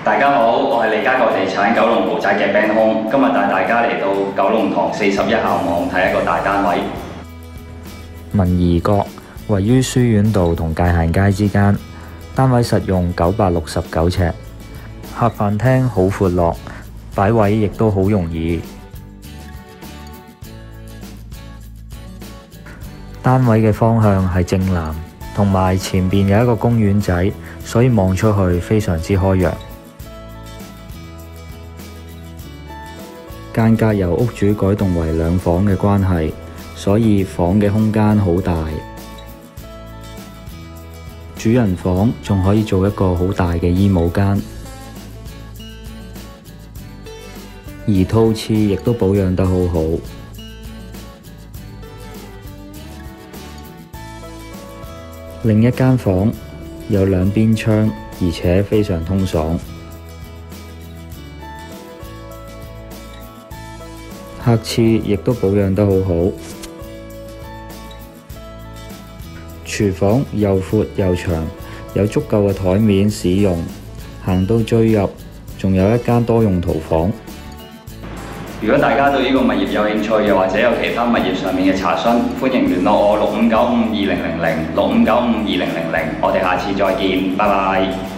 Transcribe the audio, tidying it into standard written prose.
大家好，我係利嘉閣地產九龍豪宅嘅 Ben Hong，今日帶大家嚟到九龍塘41校網睇一個大單位。 文怡閣位於書院道同界限街之間，單位實用969尺，客飯廳好闊落，擺位亦都好容易。單位嘅方向係正南，同埋前邊有一個公園仔，所以望出去非常之開揚。間隔由屋主改動為兩房嘅關係，所以房嘅空間好大。主人房仲可以做一個好大嘅衣帽間，而套廁亦都保養得好好。另一間房有兩邊窗，而且非常通爽。客廁亦都保養得好好。廚房又闊又長，有足夠嘅台面使用。行到最入，仲有一間多用途房。 如果大家對呢個物業有興趣，又或者有其他物業上面嘅查詢，歡迎聯絡我65952000，65952000。我哋下次再見，拜拜。